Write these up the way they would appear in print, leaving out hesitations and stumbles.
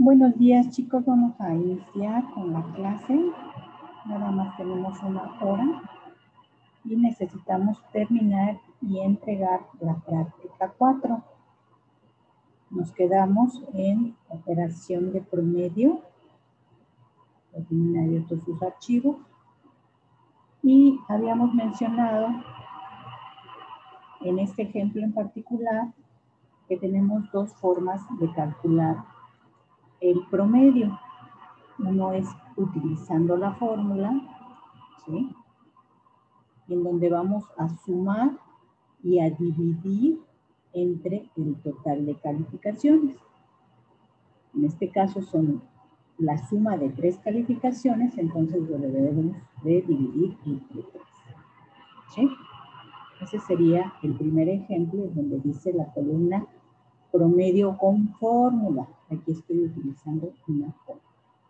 Buenos días, chicos. Vamos a iniciar con la clase. Nada más tenemos una hora y necesitamos terminar y entregar la práctica 4. Nos quedamos en operación de promedio. Terminar abiertos sus archivos. Y habíamos mencionado en este ejemplo en particular que tenemos dos formas de calcular el promedio. Uno es utilizando la fórmula, ¿sí?, en donde vamos a sumar y a dividir entre el total de calificaciones. En este caso son la suma de 3 calificaciones, entonces lo debemos de dividir entre 3. ¿Sí? Ese sería el primer ejemplo donde dice la columna promedio con fórmula. Aquí estoy utilizando una fórmula.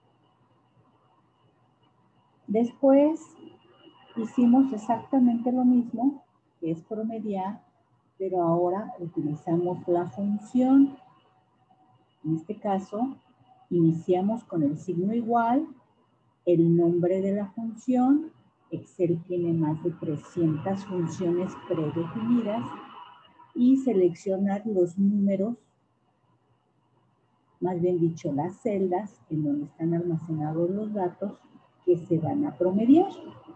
Después hicimos exactamente lo mismo, que es promediar, pero ahora utilizamos la función. En este caso, iniciamos con el signo igual, el nombre de la función. Excel tiene más de 300 funciones predefinidas y seleccionar los números, más bien dicho, las celdas en donde están almacenados los datos que se van a promediar.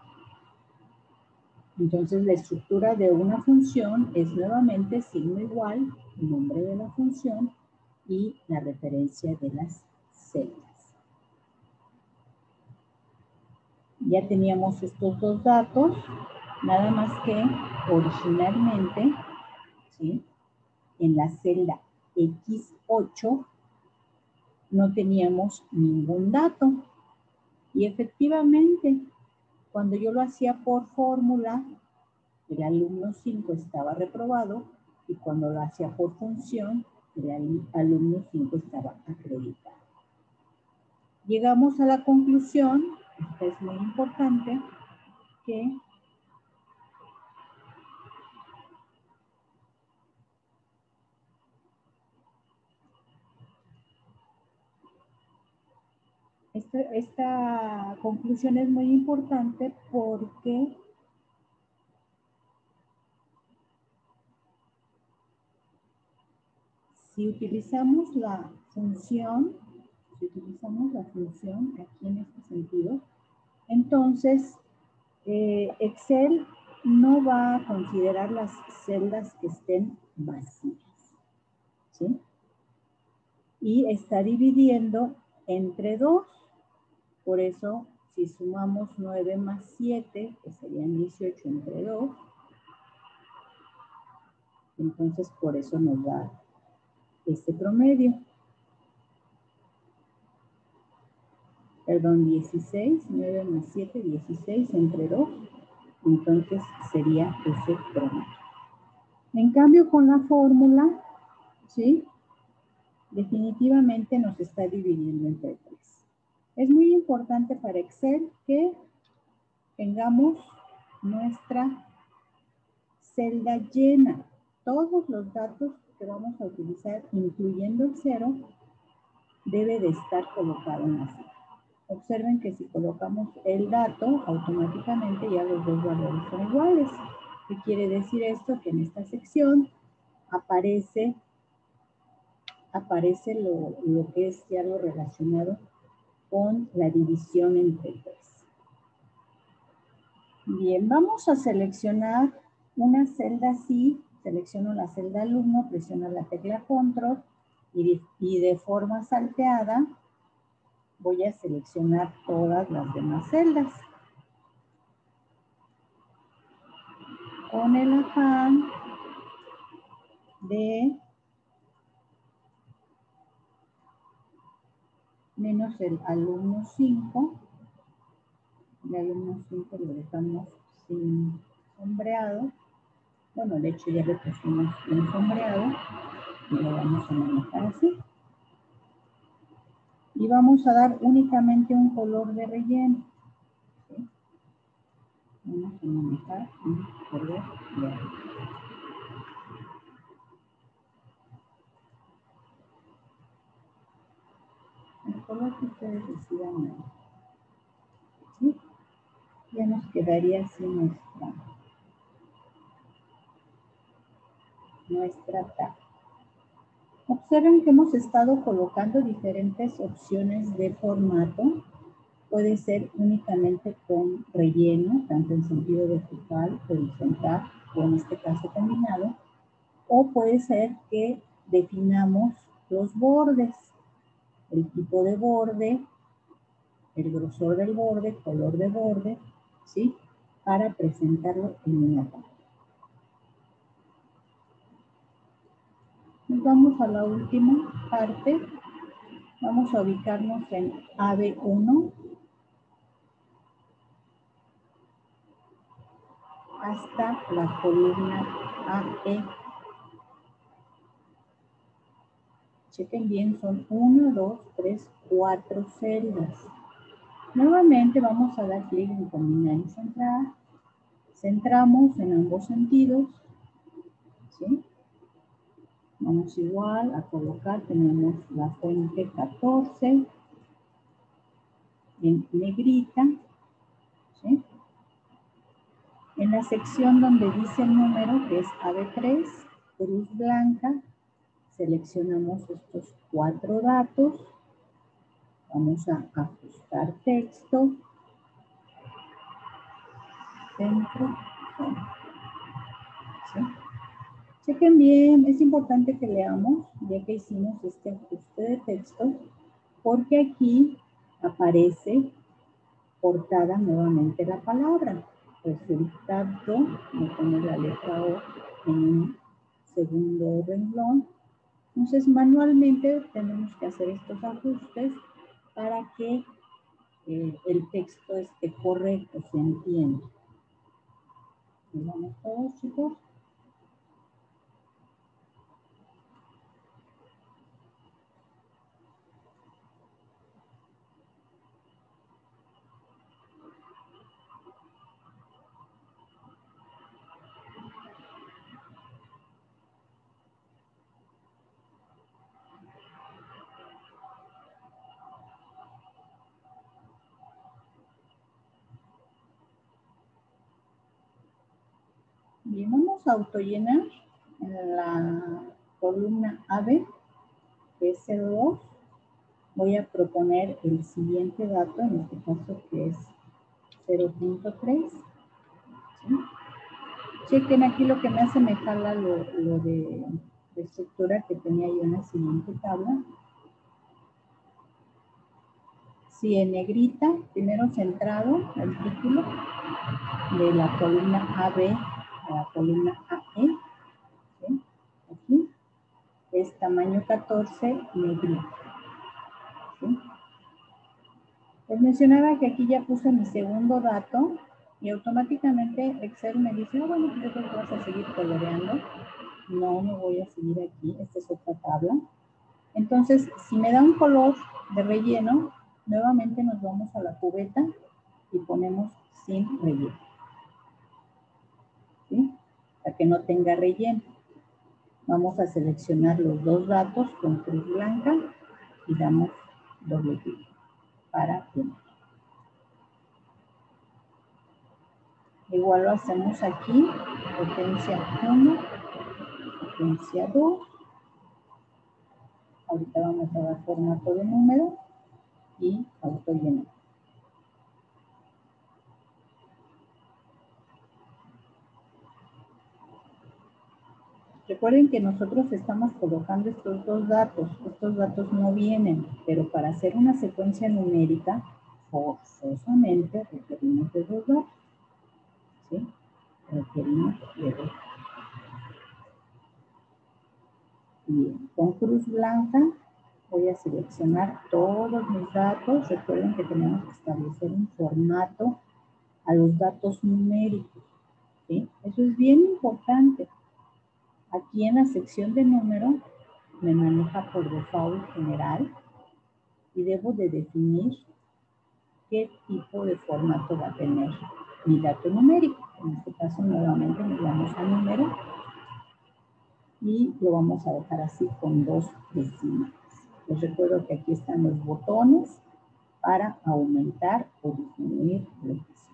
Entonces, la estructura de una función es nuevamente signo igual, nombre de la función y la referencia de las celdas. Ya teníamos estos dos datos, nada más que originalmente, ¿sí?, en la celda X8 no teníamos ningún dato. Y efectivamente, cuando yo lo hacía por fórmula, el alumno 5 estaba reprobado, y cuando lo hacía por función, el alumno 5 estaba acreditado. Llegamos a la conclusión, esta es muy importante, que esta conclusión es muy importante porque si utilizamos la función, aquí en este sentido, entonces Excel no va a considerar las celdas que estén vacías, ¿sí? Y está dividiendo entre 2. Por eso, si sumamos 9 más 7, que serían 18 entre 2, entonces por eso nos da este promedio. Perdón, 16, 9 más 7, 16 entre 2, entonces sería ese promedio. En cambio, con la fórmula, ¿sí?, definitivamente nos está dividiendo entre 3. Es muy importante para Excel que tengamos nuestra celda llena. Todos los datos que vamos a utilizar, incluyendo el 0, debe de estar colocado en la celda. Observen que si colocamos el dato, automáticamente ya los dos valores son iguales. ¿Qué quiere decir esto? Que en esta sección aparece lo que es ya lo relacionado con la división entre 3. Bien, vamos a seleccionar una celda así. Selecciono la celda alumno, presiono la tecla control y de forma salteada voy a seleccionar todas las demás celdas. Con el afán de menos el alumno 5. El alumno 5 lo dejamos sin sombreado. Bueno, de hecho ya le pusimos un sombreado y lo vamos a manejar así. Y vamos a dar únicamente un color de relleno. ¿Sí? Vamos a manejar un color de relleno. ustedes decidan ahí. ¿Sí? Ya nos quedaría así nuestra tabla. Observen que hemos estado colocando diferentes opciones de formato. Puede ser únicamente con relleno, tanto en sentido vertical, horizontal, o en este caso combinado. O puede ser que definamos los bordes, el tipo de borde, el grosor del borde, color de borde, ¿sí? Para presentarlo en una tabla. Nos vamos a la última parte. Vamos a ubicarnos en AB1 hasta la columna AE. Chequen bien, son 1, 2, 3, 4 celdas. Nuevamente vamos a dar clic en combinar y centrar. Centramos en ambos sentidos. ¿Sí? Vamos igual a colocar, tenemos la fuente 14 en negrita. ¿Sí? En la sección donde dice el número, que es AB3, cruz blanca, seleccionamos estos 4 datos. Vamos a ajustar texto. Centro. ¿Sí? Chequen bien, es importante que leamos, ya que hicimos este ajuste de texto, porque aquí aparece portada nuevamente la palabra. Resultado, me pone la letra O en un segundo renglón. Entonces, manualmente tenemos que hacer estos ajustes para que el texto esté correcto, se entienda. ¿Vamos todos, chicos? Bien, vamos a autollenar en la columna AB, que es 02. Voy a proponer el siguiente dato, en este caso que es 0.3. ¿Sí? Chequen aquí lo que me hace, me jala lo de estructura que tenía yo en la siguiente tabla. Sí, en negrita, primero centrado el título de la columna AB a la columna AE. ¿Sí? Aquí es tamaño 14, negrita. ¿Sí? Les mencionaba que aquí ya puse mi segundo dato y automáticamente Excel me dice, bueno, yo creo que vas a seguir coloreando. No, me voy a seguir aquí, esta es otra tabla. Entonces, si me da un color de relleno, nuevamente nos vamos a la cubeta y ponemos sin relleno. ¿Sí? Para que no tenga relleno. Vamos a seleccionar los dos datos con cruz blanca y damos doble clic para tener. Igual lo hacemos aquí, potencia 1, potencia 2. Ahorita vamos a dar formato de número y autollenar. Recuerden que nosotros estamos colocando estos dos datos. Estos datos no vienen, pero para hacer una secuencia numérica, forzosamente requerimos de dos datos. ¿Sí? Requerimos de dos. Bien, con cruz blanca voy a seleccionar todos mis datos. Recuerden que tenemos que establecer un formato a los datos numéricos. ¿Sí? Eso es bien importante. Aquí en la sección de número me maneja por default general y debo de definir qué tipo de formato va a tener mi dato numérico. En este caso nuevamente nos vamos a número y lo vamos a dejar así con 2 decimales. Les recuerdo que aquí están los botones para aumentar o disminuir lo que sea.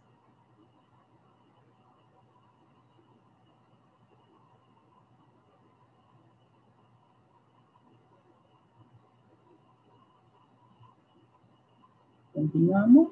Continuamos.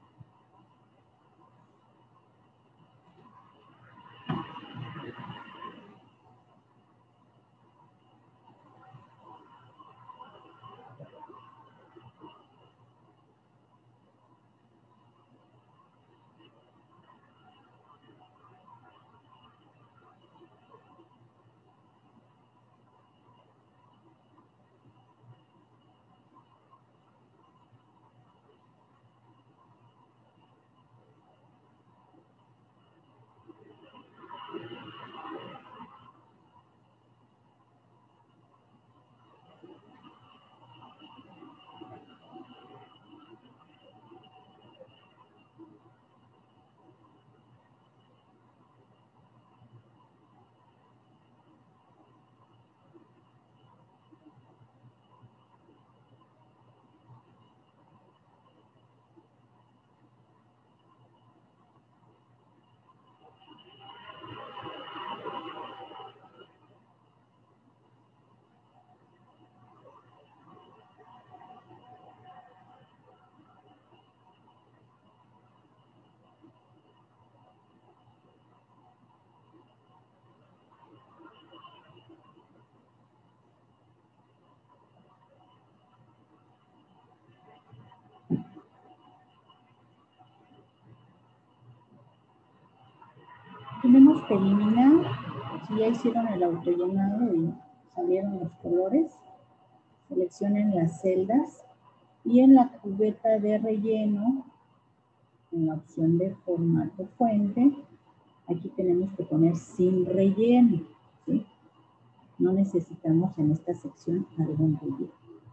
Tenemos que eliminar, si ya hicieron el autollenado y salieron los colores, seleccionen las celdas y en la cubeta de relleno, en la opción de formato fuente, aquí tenemos que poner sin relleno, ¿sí? No necesitamos en esta sección algún relleno.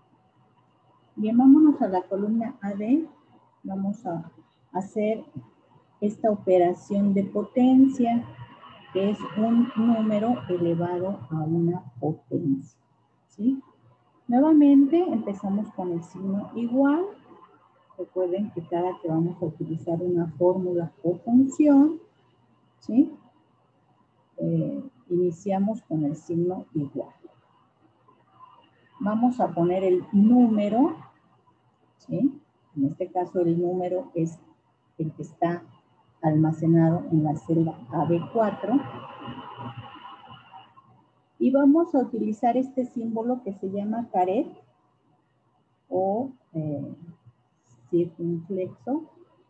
Bien, vámonos a la columna AD. Vamos a hacer esta operación de potencia, que es un número elevado a una potencia, ¿sí? Nuevamente empezamos con el signo igual. Recuerden que cada que vamos a utilizar una fórmula o función, ¿sí? Iniciamos con el signo igual. Vamos a poner el número, ¿sí? En este caso el número es el que está almacenado en la celda AB4. Y vamos a utilizar este símbolo que se llama caret o circunflexo.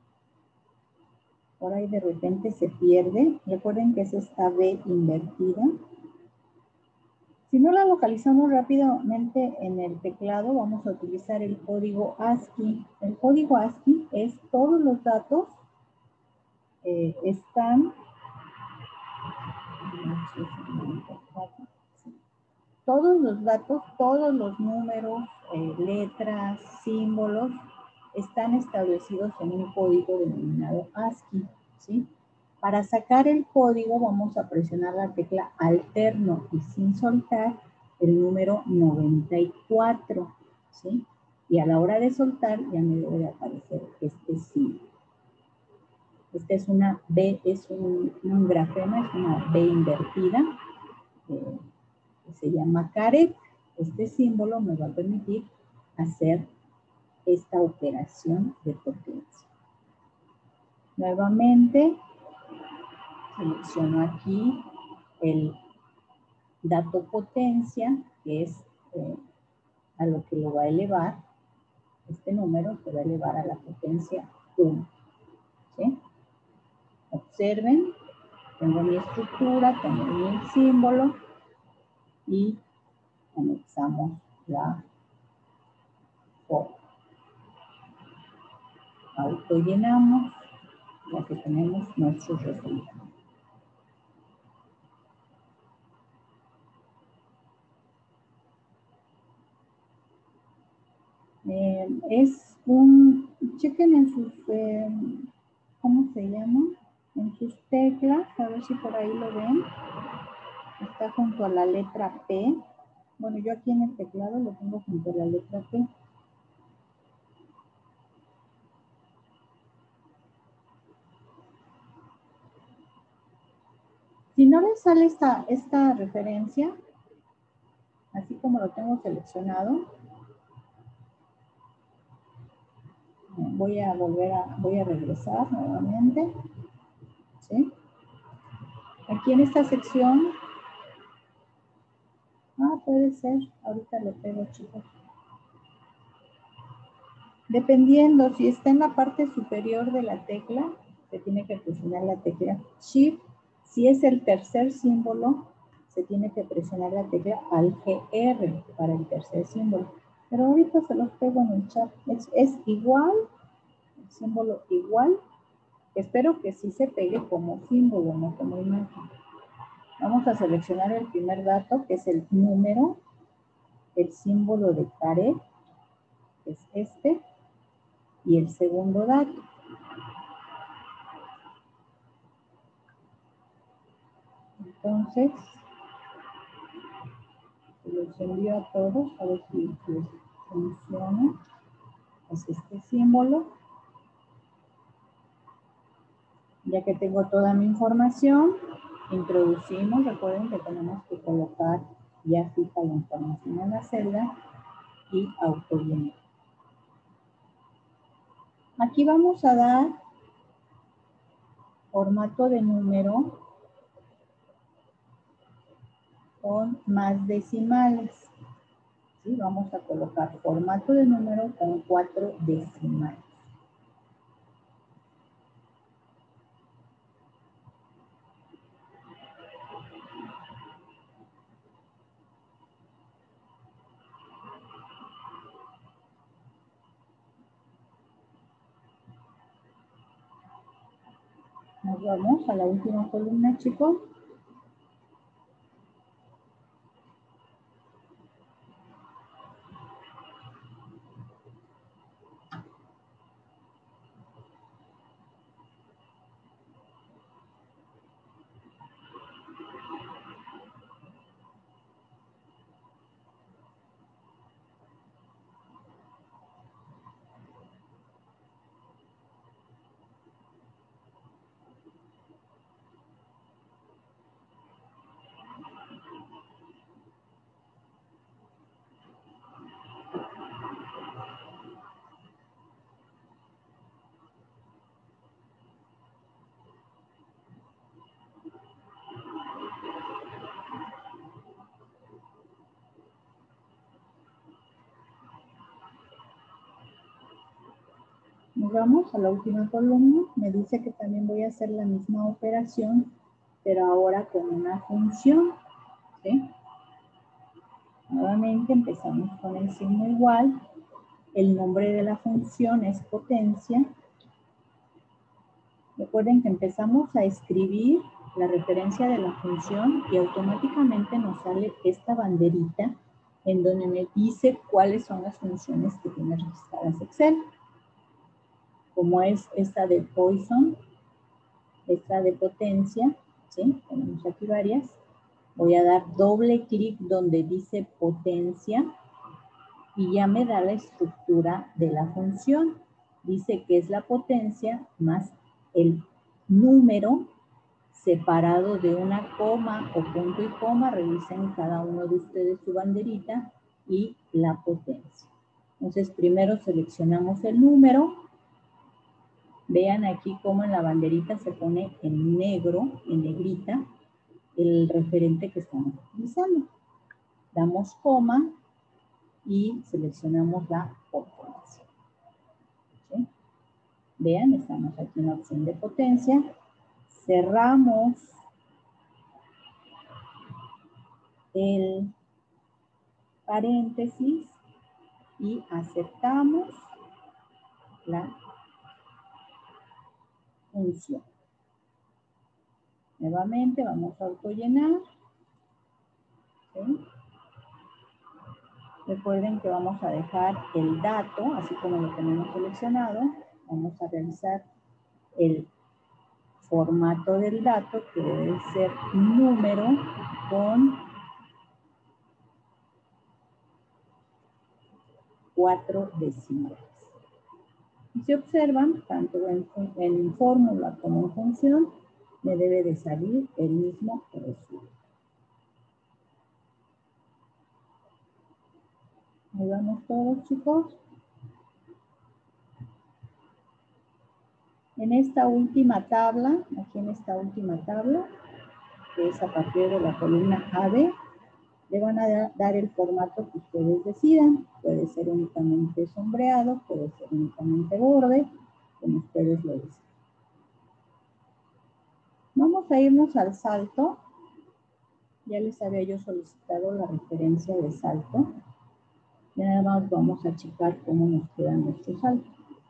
Por ahí de repente se pierde. Recuerden que es esta B invertida. Si no la localizamos rápidamente en el teclado, vamos a utilizar el código ASCII. El código ASCII es todos los datos están... Todos los datos, todos los números, letras, símbolos, están establecidos en un código denominado ASCII, ¿sí? Para sacar el código vamos a presionar la tecla alterno y sin soltar el número 94, ¿sí? Y a la hora de soltar ya me debe de aparecer este símbolo. Esta es una B, es un grafema, es una B invertida, que se llama caret. Este símbolo me va a permitir hacer esta operación de potencia. Nuevamente, selecciono aquí el dato potencia, que es a lo que lo va a elevar. Este número se va a elevar a la potencia 1. ¿Sí? Observen, tengo mi estructura, tengo mi símbolo y anexamos la forma. Autollenamos, ya que tenemos nuestros resultados. Es un, chequen en sus, ¿cómo se llama? En sus teclas, a ver si por ahí lo ven. Está junto a la letra P. Bueno, yo aquí en el teclado lo tengo junto a la letra P. Si no les sale esta referencia, así como lo tengo seleccionado, voy a regresar nuevamente, ¿sí? Aquí en esta sección, puede ser, ahorita le pego, chicos. Dependiendo, si está en la parte superior de la tecla, se tiene que presionar la tecla Shift. Si es el tercer símbolo, se tiene que presionar la tecla Alt GR para el tercer símbolo. Pero ahorita se los pego en el chat. Es igual, el símbolo igual. Espero que sí se pegue como símbolo, no como imagen. Vamos a seleccionar el primer dato, que es el número, el símbolo de caret, que es este, y el segundo dato. Entonces, los envío a todos a ver si les funciona. Es este símbolo. Ya que tengo toda mi información, introducimos. Recuerden que tenemos que colocar ya fija la información en la celda y autollenar. Aquí vamos a dar formato de número con más decimales. ¿Sí? Vamos a colocar formato de número con 4 decimales. Nos vamos a la última columna, chicos. Nos vamos a la última columna. Me dice que también voy a hacer la misma operación, pero ahora con una función. ¿Sí? Nuevamente empezamos con el signo igual. El nombre de la función es potencia. Recuerden que empezamos a escribir la referencia de la función y automáticamente nos sale esta banderita en donde me dice cuáles son las funciones que tiene registradas Excel. Como es esta de Poisson, esta de potencia, ¿sí? Tenemos aquí varias. Voy a dar doble clic donde dice potencia y ya me da la estructura de la función. Dice que es la potencia más el número separado de una coma o punto y coma. Revisen cada uno de ustedes su banderita y la potencia. Entonces primero seleccionamos el número. Vean aquí cómo en la banderita se pone en negro, en negrita, el referente que estamos utilizando. Damos coma y seleccionamos la potencia. ¿Sí? Vean, estamos aquí en la opción de potencia. Cerramos el paréntesis y aceptamos la función. Nuevamente vamos a autollenar. ¿Sí? Recuerden que vamos a dejar el dato, así como lo tenemos seleccionado. Vamos a realizar el formato del dato, que debe ser número con 4 decimales. Y si observan, tanto en fórmula como en función, me debe de salir el mismo resultado. Ahí vamos todos, chicos. En esta última tabla, aquí en esta última tabla, que es a partir de la columna AB, le van a dar el formato que ustedes decidan. Puede ser únicamente sombreado, puede ser únicamente borde, como ustedes lo deseen. Vamos a irnos al salto. Ya les había yo solicitado la referencia de salto. Y nada más vamos a checar cómo nos queda nuestro salto.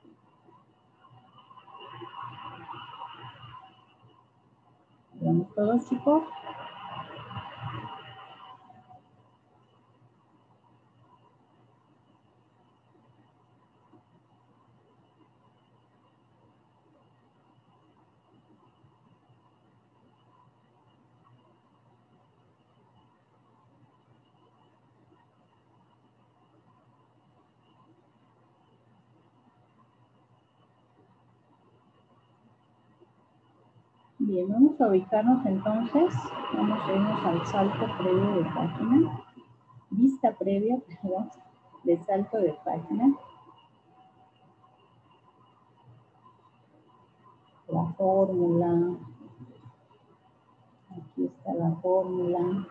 ¿Vamos todos, chicos? Bien, vamos a ubicarnos entonces. Vamos a irnos al salto previo de página. Vista previa, perdón, de salto de página. La fórmula. Aquí está la fórmula.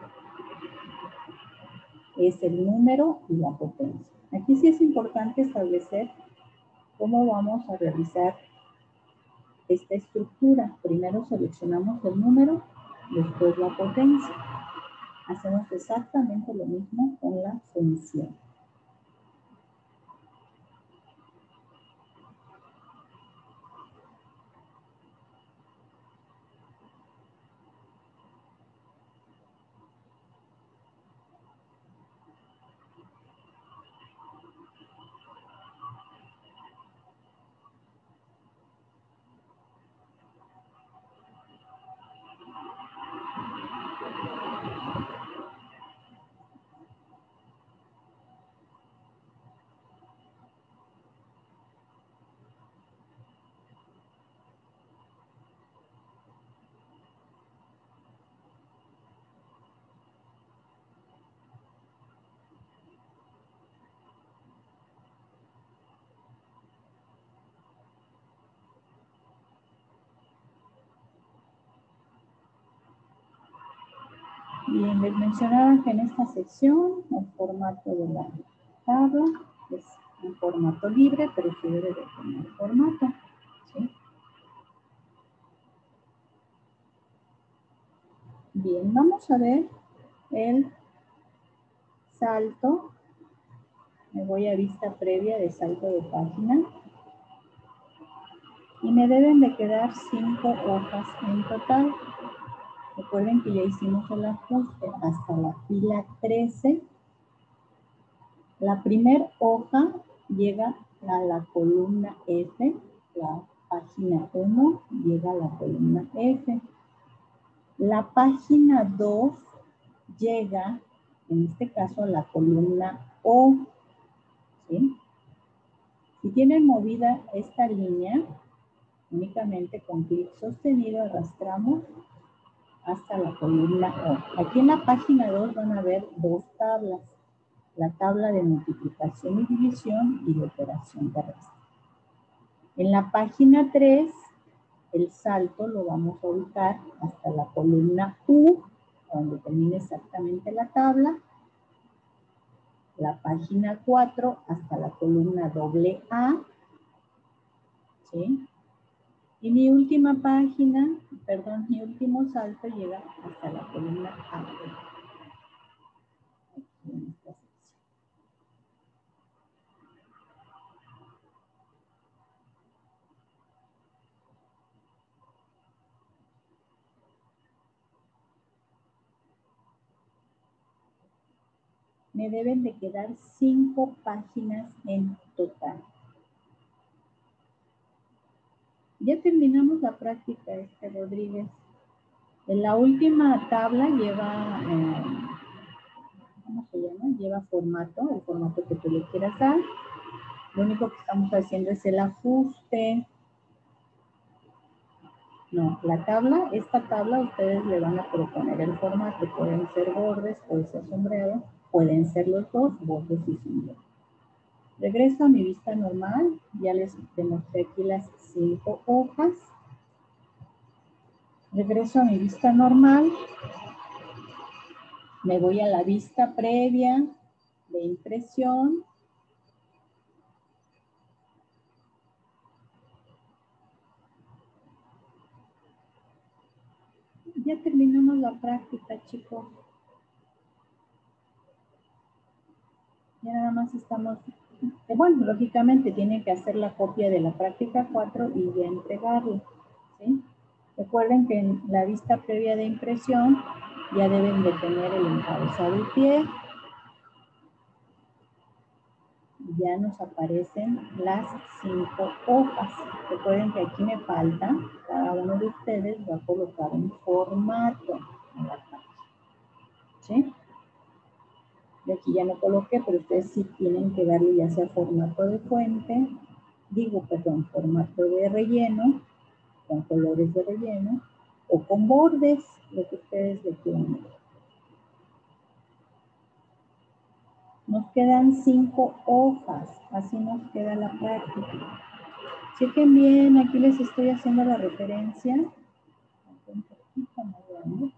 Es el número y la potencia. Aquí sí es importante establecer cómo vamos a realizar esta estructura. Primero seleccionamos el número, después la potencia. Hacemos exactamente lo mismo con la función. Bien, les mencionaba que en esta sección el formato de la tabla es un formato libre, pero sí debe de tener formato, ¿sí? Bien, vamos a ver el salto. Me voy a vista previa de salto de página. Y me deben de quedar 5 hojas en total. Recuerden que ya hicimos el ajuste hasta la fila 13. La primera hoja llega a la columna F. La página 1 llega a la columna F. La página 2 llega, en este caso, a la columna O. ¿Sí? Si tienen movida esta línea, únicamente con clic sostenido arrastramos hasta la columna O. Aquí en la página 2 van a ver dos tablas. La tabla de multiplicación y división y de operación de resta. En la página 3, el salto lo vamos a ubicar hasta la columna U, donde termina exactamente la tabla. La página 4 hasta la columna AA. ¿Sí? Y mi última página, perdón, mi último salto llega hasta la columna A. En esta sección. Me deben de quedar 5 páginas en total. Ya terminamos la práctica, Rodríguez. En la última tabla lleva, ¿cómo se llama? Lleva formato, el formato que tú le quieras dar. Lo único que estamos haciendo es el ajuste. No, la tabla, esta tabla ustedes le van a proponer el formato. Pueden ser bordes, puede ser sombreado, pueden ser los dos, bordes y sombreado. Regreso a mi vista normal. Ya les demostré aquí las 5 hojas. Regreso a mi vista normal. Me voy a la vista previa de impresión. Ya terminamos la práctica, chicos. Ya nada más estamos... Bueno, lógicamente tienen que hacer la copia de la práctica 4 y ya entregarlo, ¿sí? Recuerden que en la vista previa de impresión ya deben de tener el encabezado y pie. Ya nos aparecen las 5 hojas. Recuerden que aquí me falta, cada uno de ustedes va a colocar un formato en la página, ¿sí? De aquí ya no coloqué, pero ustedes sí tienen que darle ya sea formato de fuente, formato de relleno, con colores de relleno, o con bordes, lo que ustedes le quieran. Nos quedan 5 hojas, así nos queda la práctica. Chequen bien, aquí les estoy haciendo la referencia. Un poquito más grande.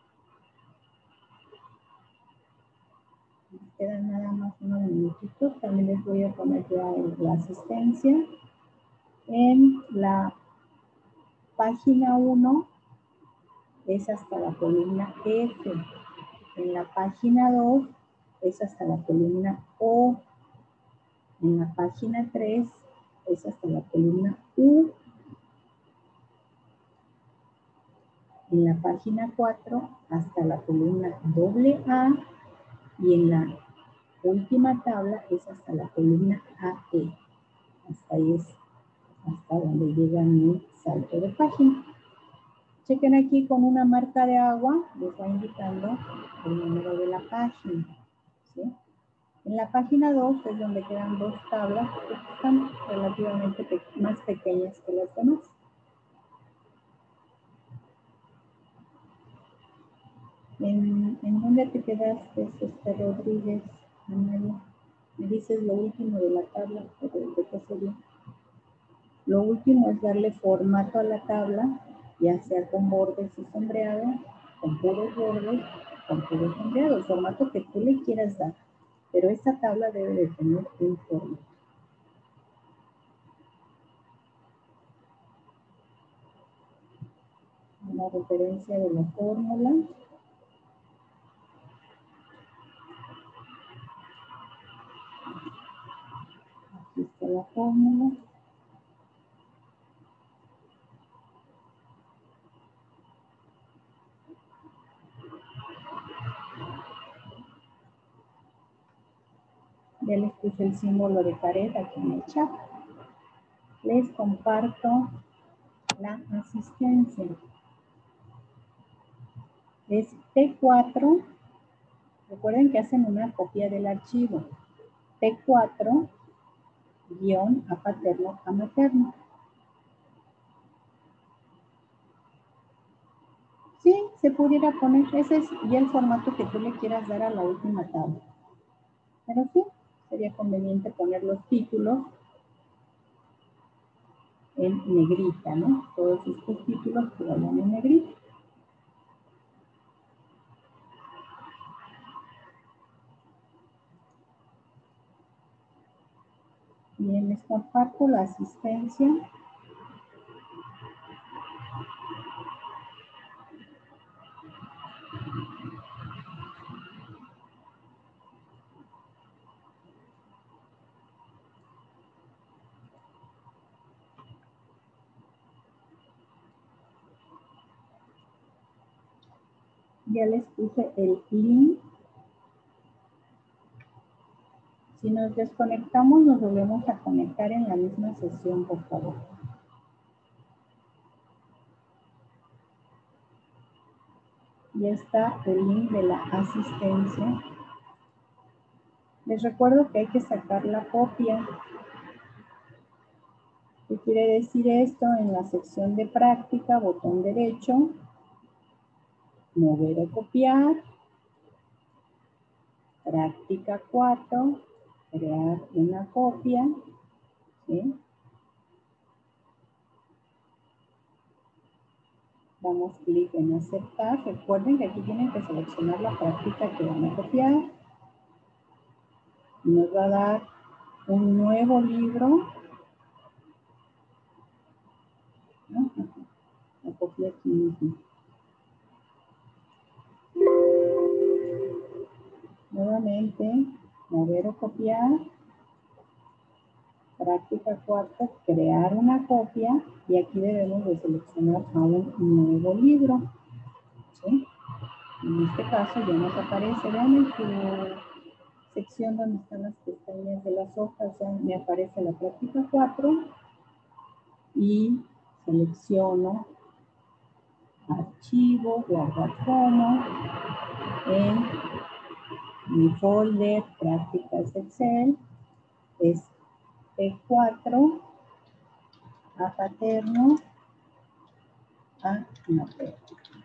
Quedan nada más unos minutitos. También les voy a poner ya la asistencia. En la página 1 es hasta la columna F. En la página 2 es hasta la columna O. En la página 3 es hasta la columna U. En la página 4 hasta la columna AA. Y en la última tabla es hasta la columna AE. Hasta ahí es hasta donde llega mi salto de página. Chequen aquí con una marca de agua, les va indicando el número de la página, ¿sí? En la página 2 es donde quedan 2 tablas que están relativamente más pequeñas que las demás. ¿En dónde te quedaste, Rodríguez, Amalia? Me dices lo último de la tabla, ¿de qué sería? Lo último es darle formato a la tabla, ya sea con bordes y sombreado, con puros bordes, con puros sombreado, el formato que tú le quieras dar. Pero esta tabla debe de tener un formato. Una referencia de la fórmula. Aquí está la fórmula. Ya les puse el símbolo de pared aquí en el chat. Les comparto la asistencia. Es T4. Recuerden que hacen una copia del archivo. T4 guión a paterno a materno. Sí, se pudiera poner, ese es ya el formato que tú le quieras dar a la última tabla. Pero sí, sería conveniente poner los títulos en negrita, ¿no? Todos estos títulos que vayan en negrita. Bien, les comparto la asistencia. Ya les puse el link. Si nos desconectamos, nos volvemos a conectar en la misma sesión, por favor. Ya está el link de la asistencia. Les recuerdo que hay que sacar la copia. ¿Qué quiere decir esto? En la sección de práctica, botón derecho, mover o copiar, práctica 4, crear una copia, ¿sí? Damos clic en aceptar. Recuerden que aquí tienen que seleccionar la práctica que van a copiar. Nos va a dar un nuevo libro. ¿No? La copia aquí mismo. Nuevamente, mover o copiar. Práctica 4, crear una copia. Y aquí debemos de seleccionar a un nuevo libro. ¿Sí? En este caso ya nos aparece, vean en su sección donde están las pestañas de las hojas, ya me aparece la práctica 4 y selecciono archivo, guardar como, en mi folder prácticas Excel, es P4 a paterno a materno.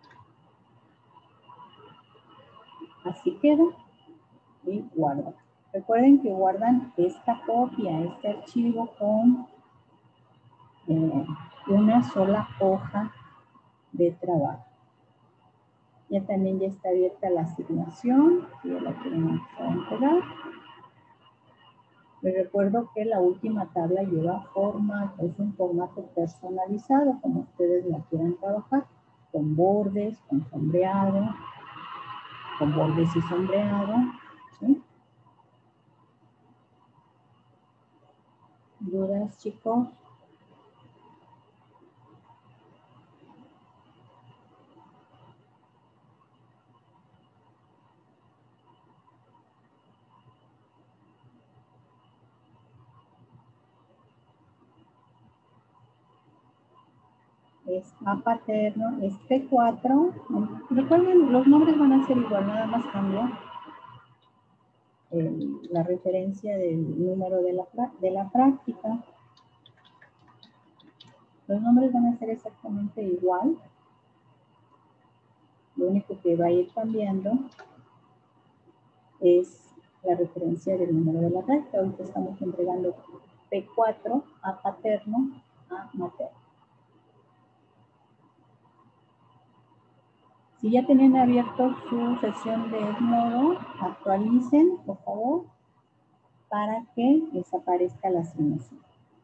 Así queda y guardo. Recuerden que guardan esta copia, este archivo con una sola hoja de trabajo. Ya también ya está abierta la asignación, si ya la quieren empezar a entregar. Les recuerdo que la última tabla lleva formato, es un formato personalizado, como ustedes la quieran trabajar, con bordes, con sombreado, con bordes y sombreado, ¿sí? ¿Dudas, chicos? Es A paterno, es P4. Recuerden, los nombres van a ser igual, nada más cambia la referencia del número de la práctica. Los nombres van a ser exactamente igual. Lo único que va a ir cambiando es la referencia del número de la práctica. Ahorita estamos entregando P4 a paterno a materno. Si ya tienen abierto su sesión de Edmodo, actualicen, por favor, para que les aparezca la asignación.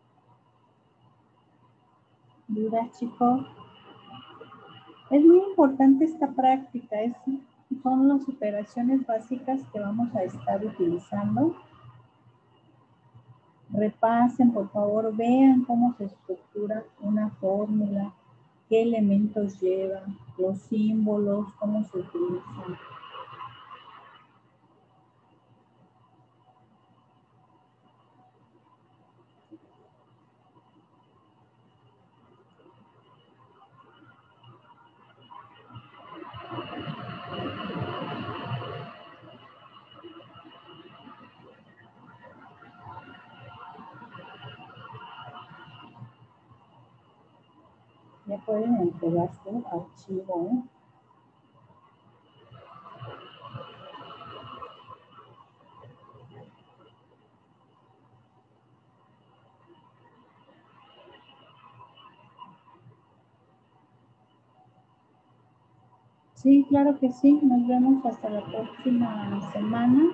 ¿Dudas, chicos? Es muy importante esta práctica, son las operaciones básicas que vamos a estar utilizando. Repasen, por favor, vean cómo se estructura una fórmula, qué elementos lleva, los símbolos, cómo se utilizan. Ya pueden entregar su archivo, ¿eh? Sí, claro que sí. Nos vemos hasta la próxima semana.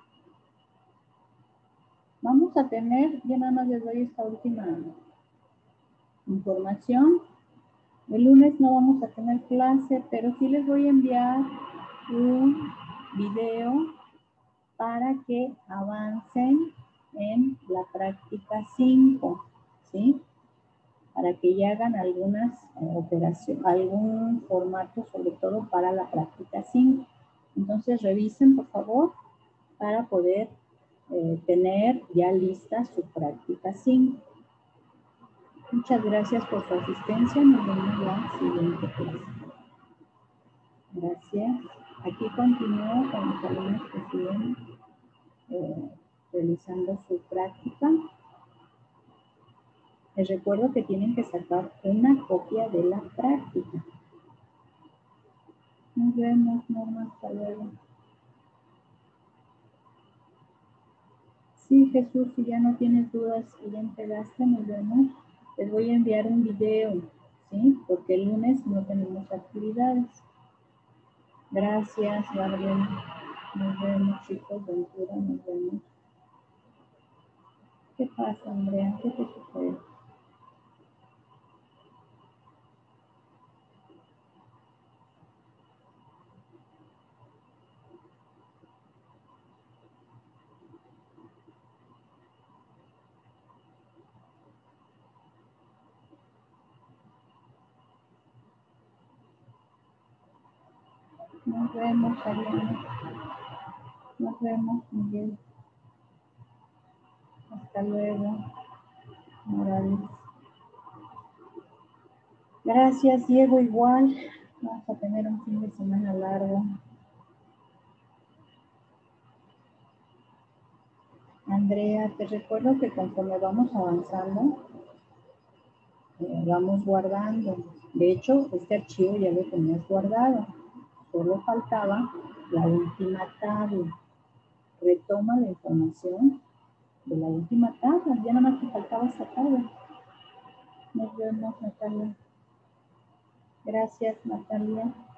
Vamos a tener, ya nada más les doy esta última información. El lunes no vamos a tener clase, pero sí les voy a enviar un video para que avancen en la práctica 5, ¿sí? Para que ya hagan algunas operaciones, algún formato, sobre todo para la práctica 5. Entonces revisen, por favor, para poder tener ya lista su práctica 5. Muchas gracias por su asistencia. Nos vemos la siguiente clase. Gracias. Aquí continúo con los alumnos que siguen realizando su práctica. Les recuerdo que tienen que sacar una copia de la práctica. Nos vemos, Norma, hasta luego. Sí, Jesús, si ya no tienes dudas y ya entregaste, nos vemos. Les voy a enviar un video, ¿sí? Porque el lunes no tenemos actividades. Gracias, Gabriel. Nos vemos, chicos. Ventura, nos vemos. ¿Qué pasa, Andrea? ¿Qué te sucede? Nos vemos, Ariana. Nos vemos, Miguel. Hasta luego, Morales. Gracias, Diego, igual. Vamos a tener un fin de semana largo. Andrea, te recuerdo que conforme vamos avanzando, vamos guardando. De hecho, este archivo ya lo tenías guardado. Solo faltaba la última tabla. Retoma la información de la última tabla. Ya nada más te faltaba esa tabla. Nos vemos, Natalia. Gracias, Natalia.